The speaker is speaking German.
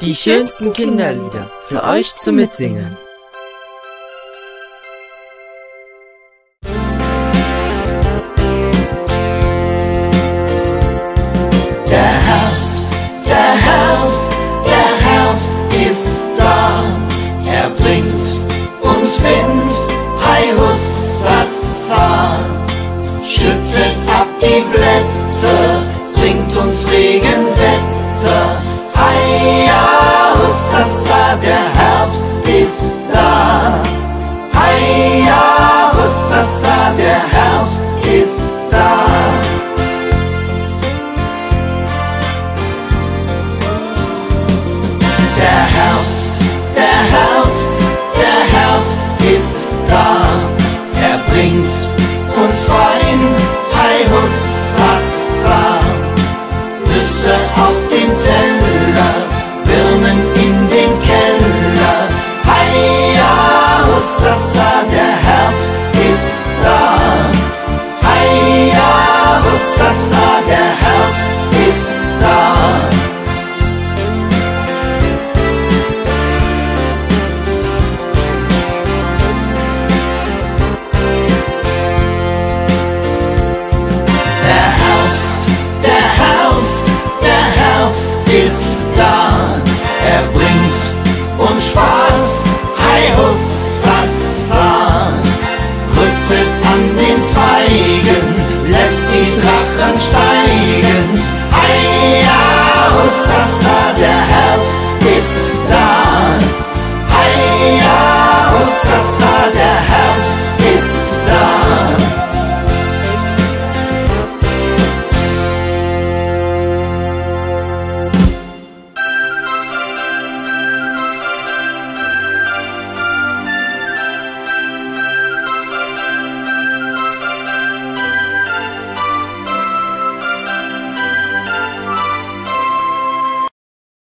Die schönsten Kinderlieder für euch zum Mitsingen. Der Herbst, der Herbst, der Herbst ist da. Er bringt uns Wind, hei hussasa. Schüttet ab die Blätter, bringt uns Regenwetter. Hei ja hussasa, der Herbst ist da. Hei ja hussasa, der Herbst ist da. Der Herbst, der Herbst, der Herbst ist da. Er bringt uns Wein, hei hussasa. Nüsse auf den Teller, Birnen in den Keller. Hei ja hussasa,